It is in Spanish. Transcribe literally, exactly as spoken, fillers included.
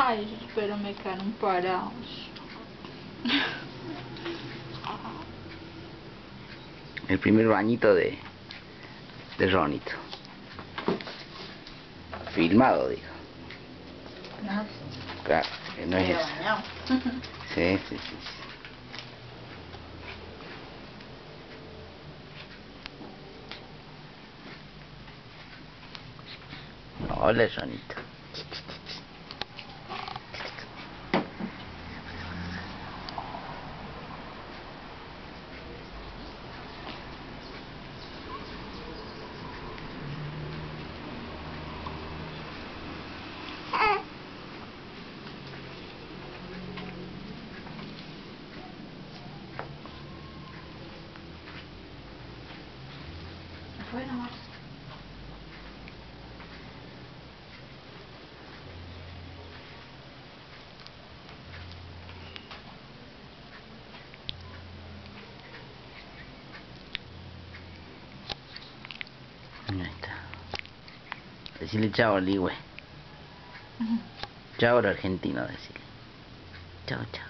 Ay, esos pelos me quedaron parados. El primer bañito de, de Ronito. Filmado, digo. No. Claro, que no es eso. Sí, sí, sí. Hola, Ronito. Fue nomás. Ahí está. Decirle chao al Ligüe. Chao al argentino, decirle. Chao, chao.